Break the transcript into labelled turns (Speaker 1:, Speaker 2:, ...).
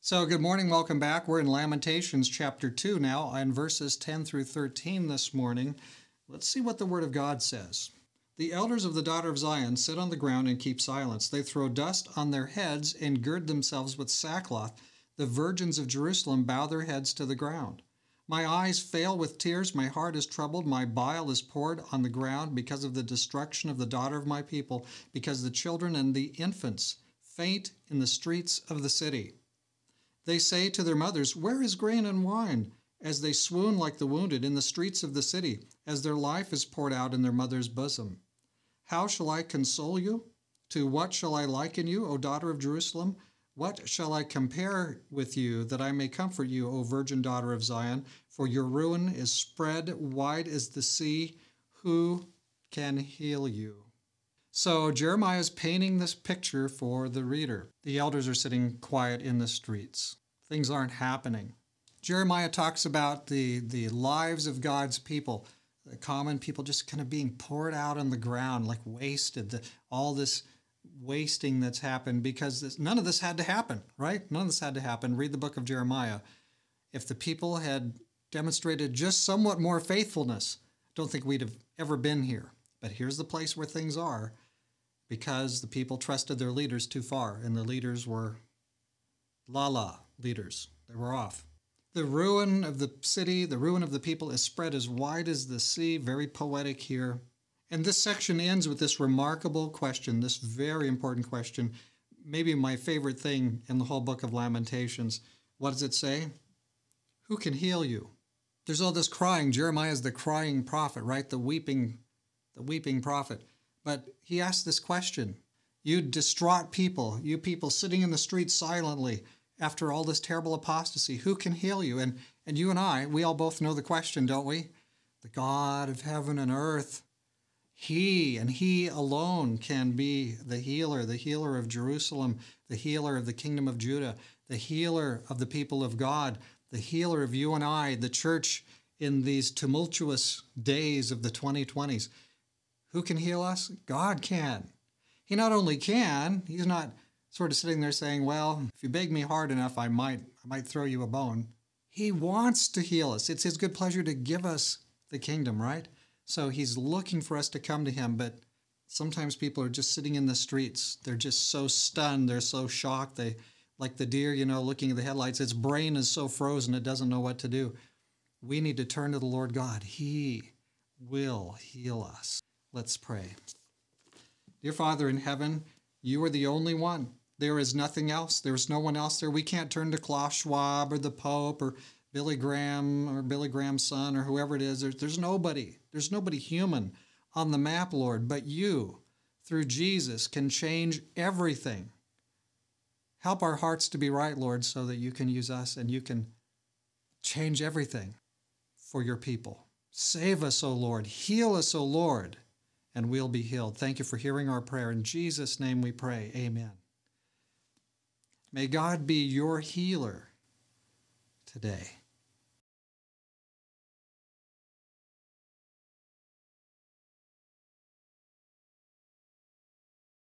Speaker 1: So good morning, welcome back. We're in Lamentations chapter 2 now, and verses 10 through 13 this morning. Let's see what the Word of God says. The elders of the daughter of Zion sit on the ground and keep silence. They throw dust on their heads and gird themselves with sackcloth. The virgins of Jerusalem bow their heads to the ground. My eyes fail with tears, my heart is troubled, my bile is poured on the ground because of the destruction of the daughter of my people, because the children and the infants faint in the streets of the city. They say to their mothers, "Where is grain and wine?" as they swoon like the wounded in the streets of the city, as their life is poured out in their mother's bosom. How shall I console you? To what shall I liken you, O daughter of Jerusalem? What shall I compare with you, that I may comfort you, O virgin daughter of Zion? For your ruin is spread wide as the sea. Who can heal you? So Jeremiah is painting this picture for the reader. The elders are sitting quiet in the streets. Things aren't happening. Jeremiah talks about the lives of God's people, the common people just kind of being poured out on the ground, like wasted, all this wasting that's happened because none of this had to happen, right? None of this had to happen. Read the book of Jeremiah. If the people had demonstrated just somewhat more faithfulness, I don't think we'd have ever been here. But here's the place where things are, because the people trusted their leaders too far, and the leaders were leaders. They were off. The ruin of the city, the ruin of the people is spread as wide as the sea. Very poetic here. And this section ends with this remarkable question, this very important question, maybe my favorite thing in the whole book of Lamentations. What does it say? Who can heal you? There's all this crying. Jeremiah is the crying prophet, right? The weeping prophet. But he asked this question. You distraught people, you people sitting in the streets silently after all this terrible apostasy, who can heal you? And you and I, we all both know the question, don't we? The God of heaven and earth. He and He alone can be the healer of Jerusalem, the healer of the kingdom of Judah, the healer of the people of God, the healer of you and I, the church in these tumultuous days of the 2020s. Who can heal us? God can. He not only can, He's not sort of sitting there saying, well, if you beg me hard enough, I might throw you a bone. He wants to heal us. It's His good pleasure to give us the kingdom, right? So He's looking for us to come to Him, but sometimes people are just sitting in the streets. They're just so stunned. They're so shocked. They, like the deer, looking at the headlights, its brain is so frozen it doesn't know what to do. We need to turn to the Lord God. He will heal us. Let's pray. Dear Father in heaven, You are the only one. There is nothing else. There's no one else there. We can't turn to Klaus Schwab or the Pope or Billy Graham or Billy Graham's son or whoever it is. There's nobody. There's nobody human on the map, Lord. But You, through Jesus, can change everything. Help our hearts to be right, Lord, so that You can use us and You can change everything for Your people. Save us, O Lord. Heal us, O Lord, and we'll be healed. Thank You for hearing our prayer. In Jesus' name we pray. Amen. May God be your healer today.